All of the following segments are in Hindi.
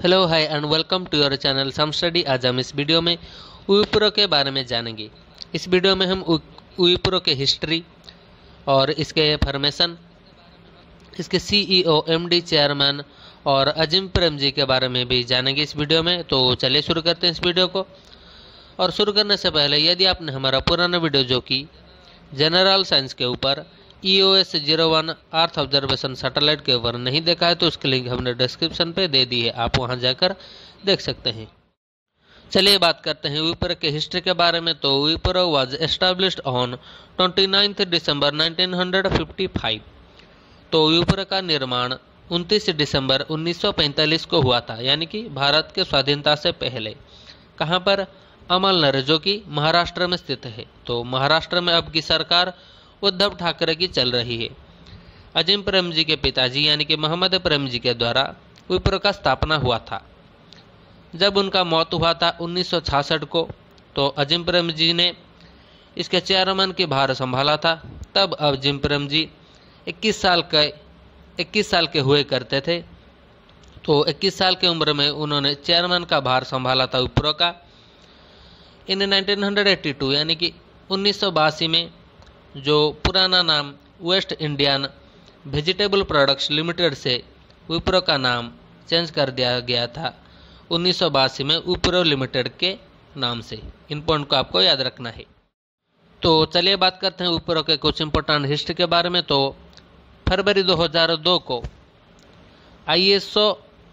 Hello hi and welcome to your channel some study. आज हम इस वीडियो में विप्रो के बारे में जानेंगे। इस वीडियो में हम विप्रो के हिस्ट्री और इसके फॉर्मेशन, इसके सीईओ, एमडी, चेयरमैन और अजीम प्रेमजी के बारे में भी जानेंगे इस वीडियो में। तो चलिए शुरू करते हैं इस वीडियो को। और शुरू करने से पहले यदि आपने हमारा पुराना वीडियो जो कि जनरल साइंस के ऊपर EOS-01 अर्थ ऑब्जर्वेशन सैटेलाइट के ऊपर नहीं देखा है तो उसकी लिंक हमने डिस्क्रिप्शन पे दे दी है, आप वहां जाकर देख सकते हैं। चलिए बात करते हैं विप्रो के हिस्ट्री के बारे में। तो Wipro was established on 29 December 1955। तो विप्रो का निर्माण 29 दिसंबर 1945 को हुआ था, यानी कि भारत के स्वाधीनता से पहले। कहाँ पर? अमलनगर, जो कि महाराष्ट्र में स्थित है। तो महाराष्ट्र में अब की सरकार उद्धव ठाकरे की चल रही है। अजीम प्रेमजी के पिताजी यानी कि मोहम्मद प्रेमजी के द्वारा विप्रो का स्थापना हुआ था। जब उनका मौत हुआ था 1966 को, तो अजीम प्रेमजी ने इसके चेयरमैन की भार संभाला था। तब अजीम प्रेमजी 21 साल के हुए करते थे। तो 21 साल की उम्र में उन्होंने चेयरमैन का भार संभाला था विप्रो का। इन 1982 यानी कि 1982 में जो पुराना नाम West Indian Vegetable Products Limited से विप्रो का नाम चेंज कर दिया गया था 1982 में विप्रो लिमिटेड के नाम से। इन पॉइंट को आपको याद रखना है। तो चलिए बात करते हैं विप्रो के कुछ इंपॉर्टेंट हिस्ट्री के बारे में। तो फरवरी 2002 को ISO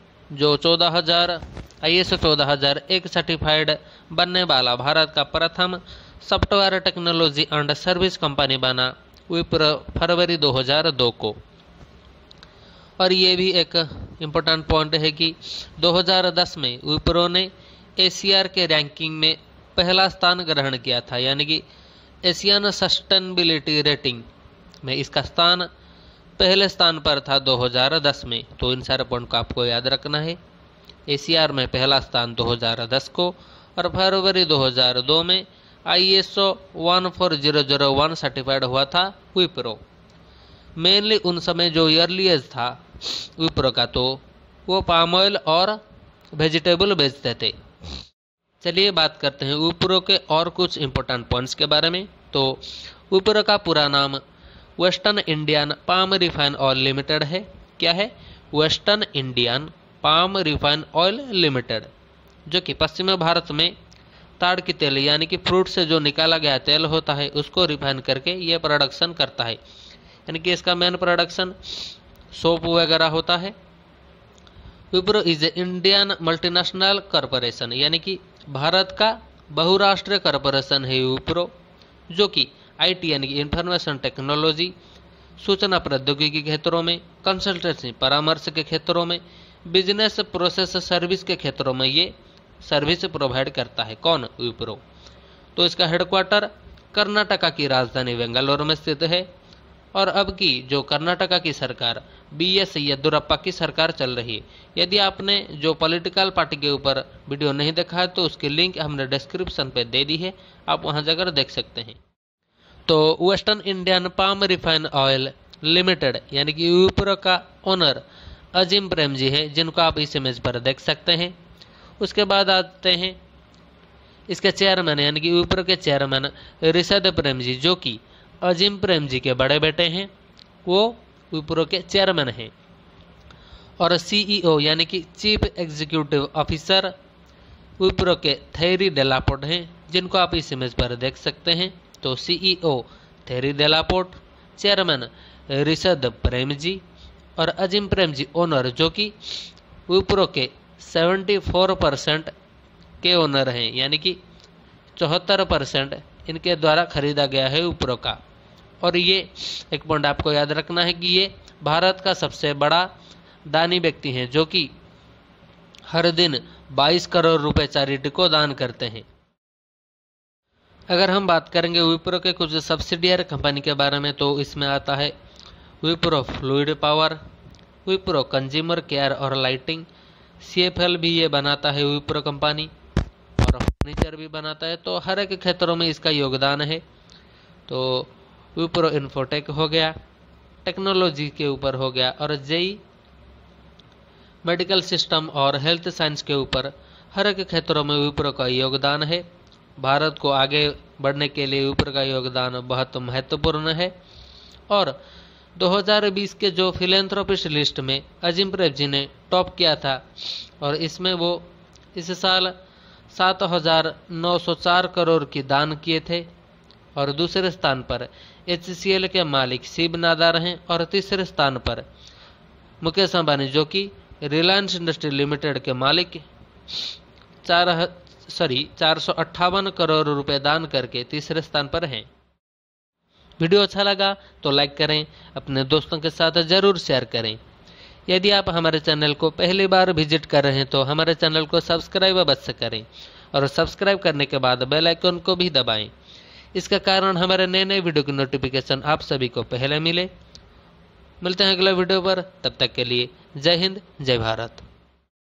14001 सर्टिफाइड बनने वाला भारत का प्रथम software technology and service company बना विप्रो फरवरी 2002 को। और ये भी एक इम्पोर्टेंट पॉइंट है कि 2010 में विप्रो ने एशिया के रैंकिंग में पहला स्थान ग्रहण किया था, यानी कि एशियन सस्टेनेबिलिटी रेटिंग में इसका स्थान पहले स्थान पर था 2010 में। तो इन सारे पॉइंट को आपको याद रखना है। एशिया में पहला स्थान 2010 को और फरवरी 2002 में ISO 14001 सर्टिफाइड हुआ था विप्रो। मेनली उन समय जो अर्लीस्ट था विप्रो का, तो वो पाम ऑयल और वेजिटेबल बेचते थे। चलिए बात करते हैं विप्रो के और कुछ इंपॉर्टेंट पॉइंट्स के बारे में। तो विप्रो का पूरा नाम Western Indian Palm Refine Oil Limited है। क्या है? Western Indian Palm Refine Oil Limited, जो कि पश्चिमी भारत में ताड़ की तेल यानी कि फ्रूट से जो निकाला गया तेल होता है उसको रिफाइन करके ये प्रोडक्शन करता है। यानी कि इसका मेन प्रोडक्शन सोप वगैरह होता है। Wipro is a Indian multinational corporation, यानी कि भारत का बहुराष्ट्रीय कॉरपोरेशन है विप्रो, जो कि IT यानी कि इंफॉर्मेशन टेक्नोलॉजी, सूचना प्रौद्योगिकी के क्षेत्रों में, कंसल्टेंसी परामर्श के क्षेत्रों में, बिजनेस प्रोसेस सर्विस के क्षेत्रों में ये सर्विस प्रोवाइड करता है। कौन? विप्रो। तो इसका हेडक्वार्टर कर्नाटका की राजधानी बेंगलुरु में स्थित है। और अब की जो कर्नाटका की सरकार BS येदियुरप्पा की सरकार चल रही है। यदि आपने जो पॉलिटिकल पार्टी के ऊपर वीडियो नहीं देखा है तो उसकी लिंक हमने डिस्क्रिप्शन पे दे दी है, आप वहां जाकर देख सकते हैं। तो Western Indian Palm Refine Oil Limited यानी कि विप्रो का ओनर अजीम प्रेमजी है, जिनको आप इस इमेज पर देख सकते हैं। उसके बाद आते हैं इसके चेयरमैन यानी कि विप्रो के चेयरमैन ऋषद प्रेमजी, जो कि अजीम प्रेमजी के बड़े बेटे हैं, वो विप्रो के चेयरमैन हैं। और CEO यानी कि चीफ एग्जीक्यूटिव ऑफिसर विप्रो के थेरी डेलापोर्ट हैं, जिनको आप इस इमेज पर देख सकते हैं। तो CEO Thierry Delaporte, chairman Rishad Premji और अजीम प्रेमजी ओनर, जो कि विप्रो के 74% के ओनर हैं, यानी कि 74% इनके द्वारा खरीदा गया है विप्रो का। और ये एक पॉइंट आपको याद रखना है कि ये भारत का सबसे बड़ा दानी व्यक्ति हैं, जो कि हर दिन 22 करोड़ रुपए चैरिटी को दान करते हैं। अगर हम बात करेंगे विप्रो के कुछ सब्सिडियरी कंपनी के बारे में, तो इसमें आता है Wipro fluid power, Wipro consumer care और लाइटिंग, CFL भी ये बनाता है विप्रो कंपनी, और फर्नीचर भी बनाता है। तो हर एक क्षेत्रों में इसका योगदान है। तो विप्रो इन्फोटेक हो गया, टेक्नोलॉजी के ऊपर हो गया, और JEE मेडिकल सिस्टम और हेल्थ साइंस के ऊपर हर एक क्षेत्रों में विप्रो का योगदान है। भारत को आगे बढ़ने के लिए विप्रो का योगदान बहुत महत्वपूर्ण है। और 2020 के जो फिलेंथ्रोपिस्ट लिस्ट में अजिम प्रेम जी ने टॉप किया था और इसमें वो इस साल 7,904 करोड़ की दान किए थे। और दूसरे स्थान पर HCL के मालिक शिव नादार हैं और तीसरे स्थान पर मुकेश अंबानी जो कि रिलायंस इंडस्ट्री लिमिटेड के मालिक 458 करोड़ रुपए दान करके तीसरे स्थान पर हैं। वीडियो अच्छा लगा तो लाइक करें, अपने दोस्तों के साथ ज़रूर शेयर करें। यदि आप हमारे चैनल को पहली बार विजिट कर रहे हैं तो हमारे चैनल को सब्सक्राइब अवश्य करें और सब्सक्राइब करने के बाद बेल आइकन को भी दबाएं। इसका कारण हमारे नए नए वीडियो की नोटिफिकेशन आप सभी को पहले मिले। मिलते हैं अगले वीडियो पर, तब तक के लिए जय हिंद, जय भारत।